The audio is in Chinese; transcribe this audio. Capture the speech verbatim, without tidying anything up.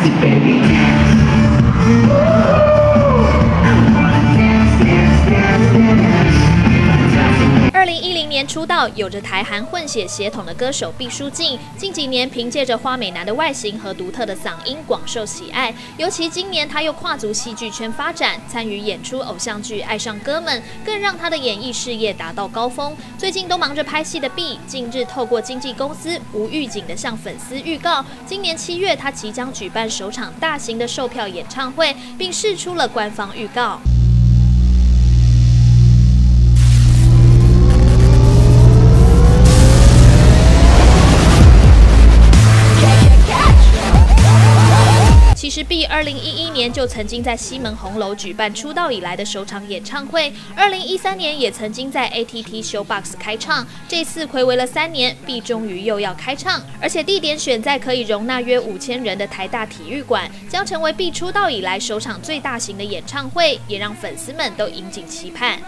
it, baby, dance. I wanna dance, dance, dance, dance. 二零一零年出道，有着台韩混血血统的歌手毕书尽，近几年凭借着花美男的外形和独特的嗓音广受喜爱。尤其今年他又跨足戏剧圈发展，参与演出偶像剧《爱上哥们》，更让他的演艺事业达到高峰。最近都忙着拍戏的毕，近日透过经纪公司无预警的向粉丝预告，今年七月他即将举办首场大型的售票演唱会，并释出了官方预告。其实毕二零一一年就曾经在西门红楼举办出道以来的首场演唱会，二零一三年也曾经在 A T T Showbox 开唱。这次睽违了三年，毕终于又要开唱，而且地点选在可以容纳约五千人的台大体育馆，将成为毕出道以来首场最大型的演唱会，也让粉丝们都引颈期盼。